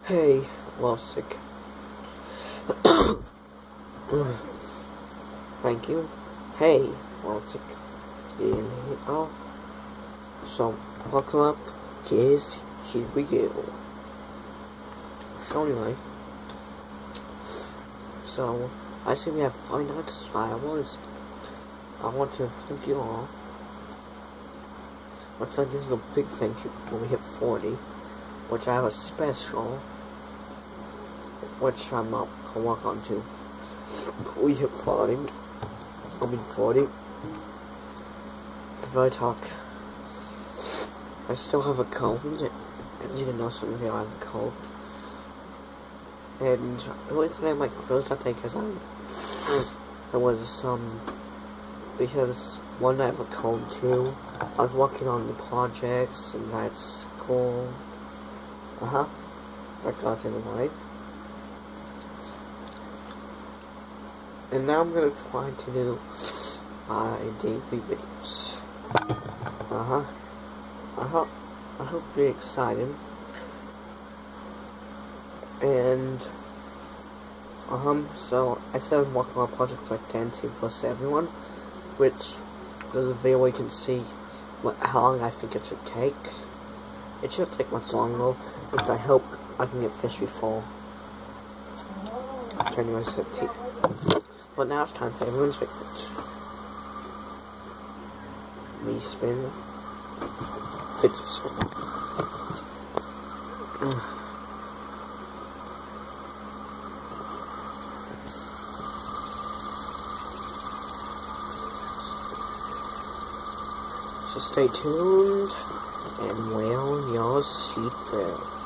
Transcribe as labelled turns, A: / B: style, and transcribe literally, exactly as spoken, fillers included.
A: Hey, lovesick. Thank you. Hey, lovesick. Oh, so buckle up. Here's here we go. So anyway, so I see we have five nights. I was. I want to thank you all. Let's like giving a big thank you when we hit forty, which I have a special, which I'm not gonna work on to. We hit forty. I mean forty. If I talk, I still have a cold. As you can know, some of you I have a cold. And the only thing I might feel that day because I, there was um, because one I have a cold too. I was working on the projects and at school. Uh huh. I got in the way. And now I'm gonna try to do my daily videos. Uh huh. I hope I hope you're excited. And um, so I started working on projects like ten T plus everyone, which there's a video where you can see what how long I think it should take. It should take much long though, because I hope I can get fish before January seventeenth. But now it's time for everyone's favorite. Me spin. Fidget spin. So stay tuned and wear your seatbelt.